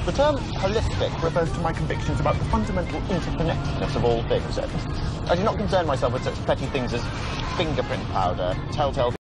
The term holistic refers to my convictions about the fundamental interconnectedness of all things. I do not concern myself with such petty things as fingerprint powder, telltale